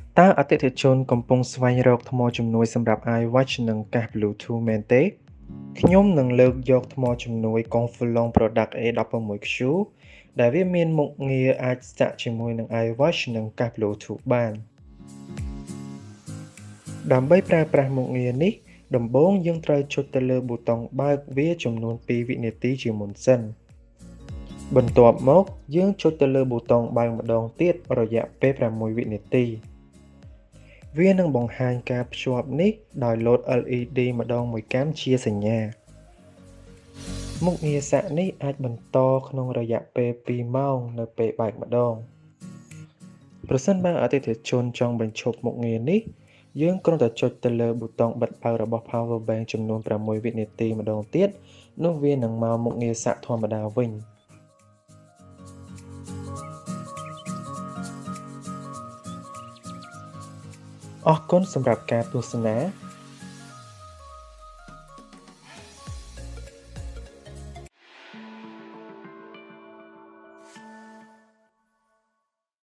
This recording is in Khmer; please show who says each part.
Speaker 1: តើអតិថិជនកំពុងស្វែងរកថ្មជំនួយសម្រាប់ Iwatch និងកាស Bluetooth មែនទេ? ខ្ញុំនឹងលើកយកថ្មជំនួយ Konfulon A16Q ដែលវាមានមុខងារអាចស្ទាក់ជាមួយនឹង Iwatch និងកាស Bluetooth បាន ដើម្បីប្រើប្រាស់មុខងារនេះ ដំបូងយើងត្រូវចុចទៅលើប៊ូតុងបើកវាចំនួន 2 វិនាទីជាមុនសិន បន្ទាប់មកយើងចុចទៅលើប៊ូតុងបើកម្ដងទៀតរយៈពេល 6 វិនាទី វានឹងបង្ហាញការភ្ជាប់នេះដោយលោត LED ម្ដងមួយកាំជាសញ្ញា មុខងារសាកនេះអាចបន្តក្នុងរយៈពេល 2 ម៉ោងនៅពេលបើកម្ដង ប្រសិនបើអតិថិជនចង់បញ្ឈប់មុខងារនេះ យើងគ្រាន់តែចុចទៅលើប៊ូតុងបិទបើករបស់ Power Bank ចំនួន 6 វិនាទីម្ដងទៀត នោះវានឹងមកមុខងារសាកធម្មតាវិញ អរគុណសម្រាប់ការទស្សនា